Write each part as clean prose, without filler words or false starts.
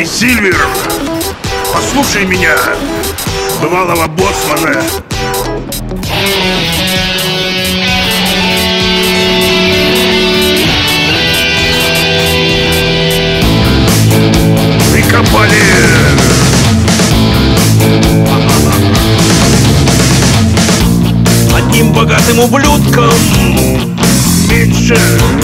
Эй, Сильвер, послушай меня, бывалого боцмана. Прикопали одним богатым ублюдком меньше.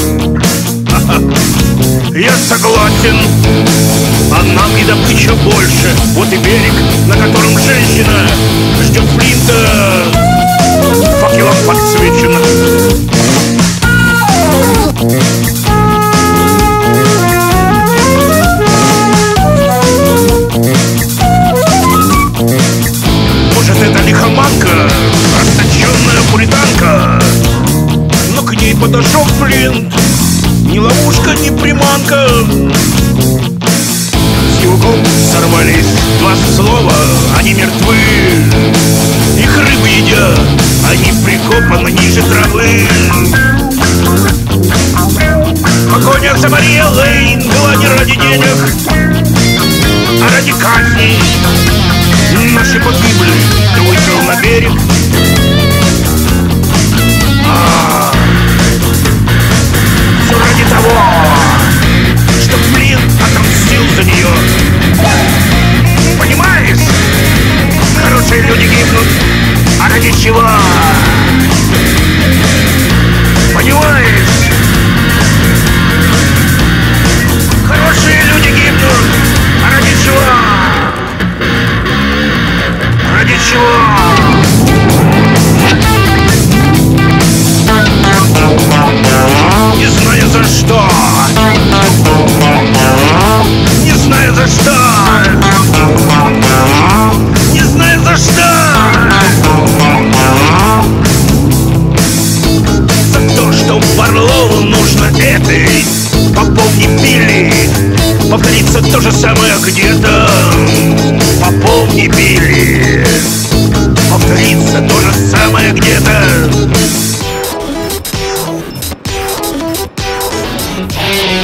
Я согласен, а нам и добыча больше. вот и берег, на котором женщина ждет Флинта, факелом подсвечена. Может, это лихоманка, расточенная пуританка, Но к ней подошел Флинт. Ни ловушка, ни приманка. с его губ сорвались два слова, они мертвы. Их рыбы едят, Они прикопаны ниже травы. погоня за Марией Лейн была не ради денег, А ради казни наши погибли. Ты вышел на берег. Все ради того, что Флинт отомстил за нее. Понимаешь? Хорошие люди гибнут. А ради чего? Понимаешь? Хорошие люди гибнут. А ради чего? Ради чего? не знаю за что. Не знаю за что. Не знаю за что. За то, что Барлоу нужно этой Пополни Билли. повторится то же самое где-то. Пополни Билли. Повторится то же самое где-то.